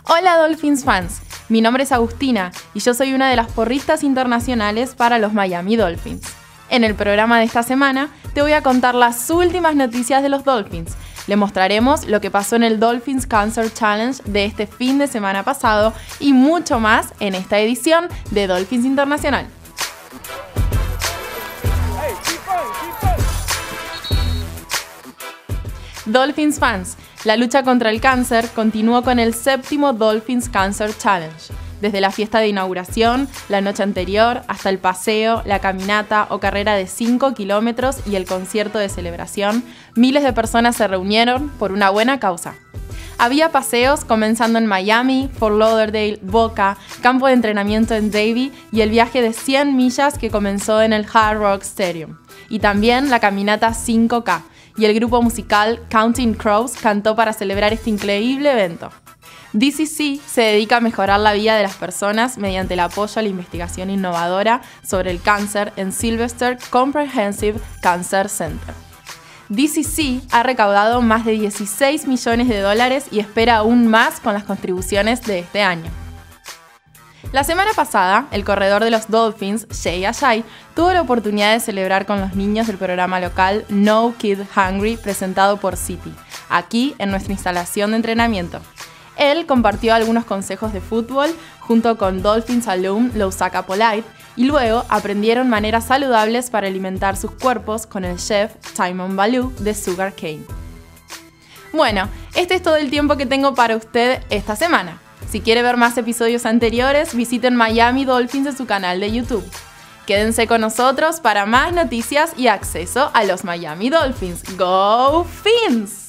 Hola Dolphins fans, mi nombre es Agustina y yo soy una de las porristas internacionales para los Miami Dolphins. En el programa de esta semana te voy a contar las últimas noticias de los Dolphins. Le mostraremos lo que pasó en el Dolphins Cancer Challenge de este fin de semana pasado y mucho más en esta edición de Dolphins Internacional. Dolphins fans, la lucha contra el cáncer continuó con el 7º Dolphins Cancer Challenge. Desde la fiesta de inauguración, la noche anterior, hasta el paseo, la caminata o carrera de 5 kilómetros y el concierto de celebración, miles de personas se reunieron por una buena causa. Había paseos comenzando en Miami, Fort Lauderdale, Boca, campo de entrenamiento en Davie y el viaje de 100 millas que comenzó en el Hard Rock Stadium. Y también la caminata 5K. Y el grupo musical Counting Crows cantó para celebrar este increíble evento. DCC se dedica a mejorar la vida de las personas mediante el apoyo a la investigación innovadora sobre el cáncer en Sylvester Comprehensive Cancer Center. DCC ha recaudado más de $16 millones y espera aún más con las contribuciones de este año. La semana pasada, el corredor de los Dolphins, Jay Ajayi, tuvo la oportunidad de celebrar con los niños del programa local No Kid Hungry presentado por City, aquí en nuestra instalación de entrenamiento. Él compartió algunos consejos de fútbol junto con Dolphins alum Lousaka Polite y luego aprendieron maneras saludables para alimentar sus cuerpos con el chef Simon Baloo de Sugar Cane. Bueno, este es todo el tiempo que tengo para usted esta semana. Si quiere ver más episodios anteriores, visiten Miami Dolphins en su canal de YouTube. Quédense con nosotros para más noticias y acceso a los Miami Dolphins. ¡Go Fins!